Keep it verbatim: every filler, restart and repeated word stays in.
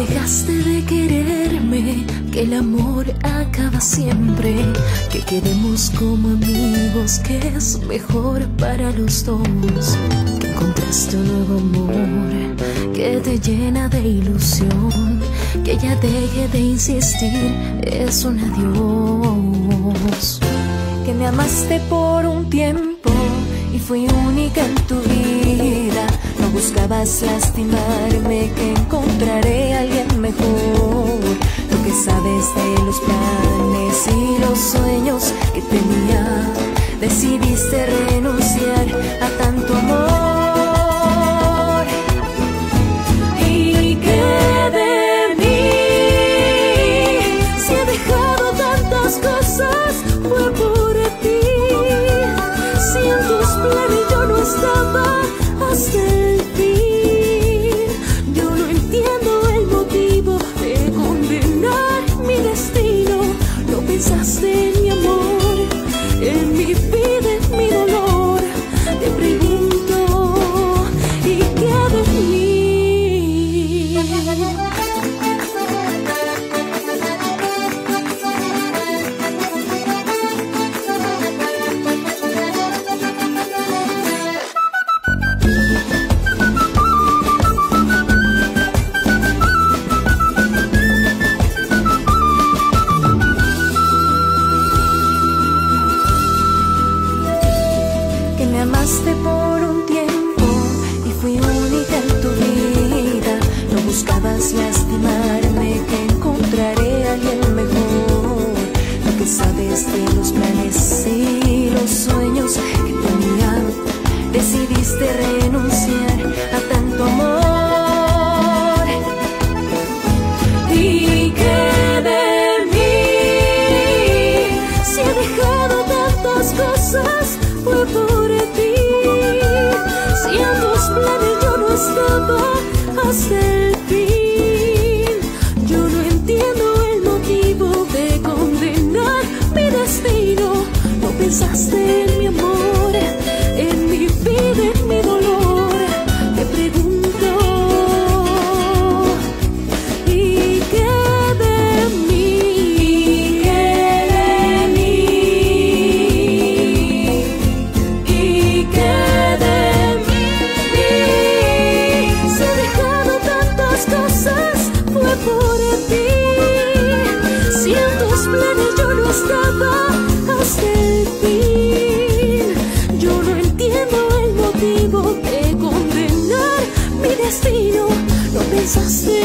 dejaste de quererme, que el amor acaba siempre, que quedemos como amigos, que es mejor para los dos, que encontraste un nuevo amor que te llena de ilusión, que ya deje de insistir, es un adiós. Que me amaste por un tiempo y fui única en tu vida, no buscabas lastimarme, que encontraré a alguien mejor. Lo que sabes de los planes y los sueños que tenía, decidiste renunciar a tanto amor. ¿Y qué de mí? Si he dejado tantas cosas, fue por ti. Si en tus planes yo no estaba hasta el fin, yo no entiendo el motivo de condenar mi destino. No pensaste en mi amor, en mi vida, en mi dolor. Te pregunto, ¿y qué de mí? Me amaste por un tiempo y fui única en tu vida, no buscabas lastimarme, que encontraré a alguien mejor. Lo que sabes de los planes y los sueños que tenía, decidiste renunciar a tanto amor. ¿Y qué de mí? Si he dejado tantas cosas, fue por ti. Si en tus planes yo no estaba hasta el fin, yo no entiendo el motivo de condenar mi destino. No pensaste en mi amor, en mi vida, en mi dolor. Te pregunto, ¿y qué de mí? ¿Qué de mí? ¿Y qué de mí? Si he dejado tantas cosas, fue por ti. Si en tus planes yo no estaba hasta el fin, yo no entiendo el motivo de condenar mi destino. No pensaste